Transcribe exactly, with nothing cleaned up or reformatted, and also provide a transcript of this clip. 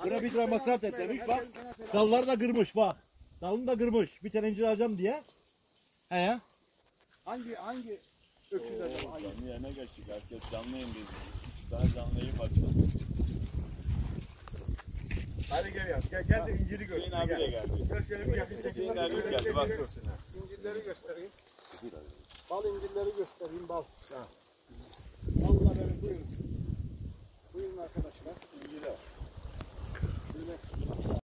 Buna bir lira masraf et demiş bak. Dalları da kırmış bak. Dalını da kırmış. Bir tane incir alacağım diye. He ya. Hangi hangi öküz acaba? Hangi? Canlı yerine geçtik. Herkes canlı yayındayız. Daha canlı yayın başladı. Hadi gel ya. Gel, gel de inciri göster. Hüseyin abi de geldi. Gel şöyle bir yakın Hüseyin abi de geldi. Bak. İncirleri göstereyim. Bal incirleri göstereyim bal. Balla benim buyurun. Buyurun arkadaşlar. İncirler.